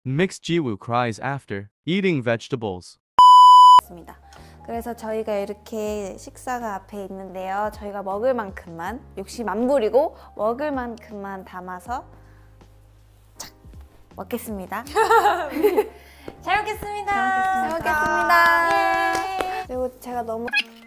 Mixed Jiwoo cries after eating vegetables. 그래서 저희가 이렇게 식사가 앞에 있는데요. 저희가 먹을 만큼만, 욕심 안 부리고 먹을 만큼만 담아서 착 먹겠습니다. 잘 먹겠습니다. 잘 먹겠습니다. 그리고 제가 너무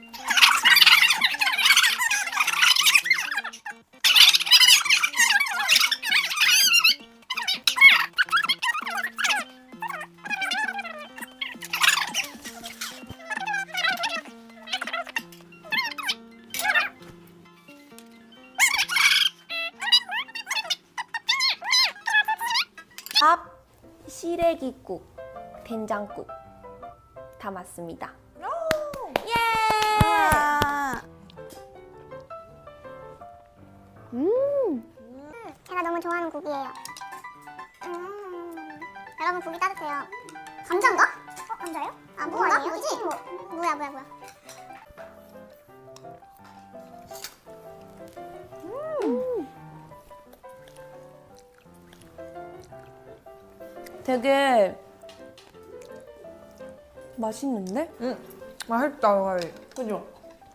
밥, 시래기국, 된장국 담았습니다. 예! 와. 제가 너무 좋아하는 국이에요. 여러분 국이 따뜻해요. 감자인가? 감자예요? 아 무 아니에요? 뭐지? 뭐야. 되게 맛있는데? 맛있다, 가위. 그죠?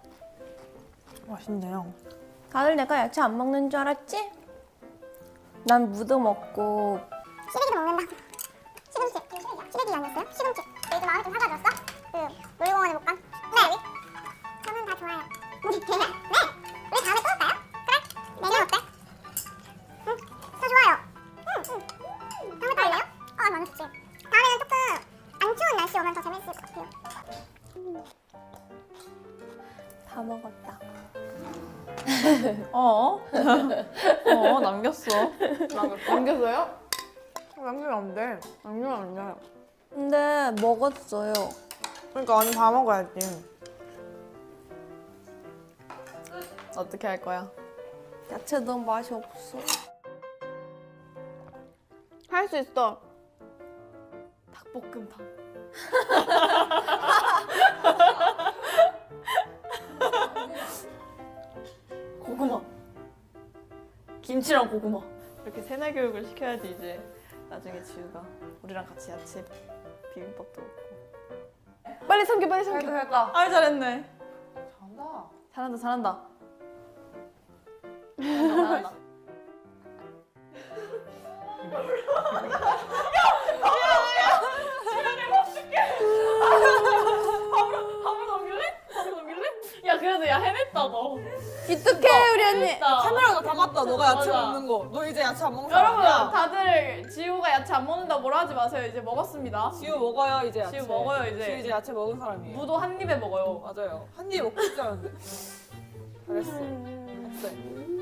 맛있네요. 다들 내가 야채 안 먹는 줄 알았지? 난 무도 먹고 시래기도 먹는다. 시금치. 시래기 아니었어요? 시금치. 요즘 마음이 좀 사과졌어? 그 놀이공원에 못 간? 네. 저는 다 좋아요. 네. 우리 다음에 또 올까요? 그래. 내년 어때? 응. 저 좋아요. 응. 다음에 또 올래요? 너무 좋지. 다음에는 조금 안 추운 날씨 오면 더 재밌을 것 같아요. 다 먹었다. 남겼어. 남겼어요? 남기면 안 돼. 남기면 안 돼. 근데 먹었어요. 그러니까 아니 다 먹어야지. 어떻게 할 거야? 야채 너무 맛이 없어. 할 수 있어. 닭볶음탕. 고구마. 김치랑 고구마. 이렇게 세뇌 교육을 시켜야지 이제 나중에 지우가 우리랑 같이 야채 비빔밥도 먹고. 빨리 삼켜, 빨리 삼켜. 잘했다. 아, 잘했네. 잘한다. 잘한다. 야 그래도 야 해냈다 너. 기특해 우리 언니. 카메라가 다 봤다. 너가 야채 맞아. 먹는 거. 너 이제 야채 안 먹는 여러분 사람이야. 다들 지우가 야채 안 먹는다 뭐라 하지 마세요. 이제 먹었습니다. 지우 먹어요 이제 야채. 지우 먹어요, 이제. 지우 이제 야채 먹은 사람이에요. 무도 한 입에 먹어요. 맞아요. 한 입 먹고 싶지 않은데. 잘했어. 됐어.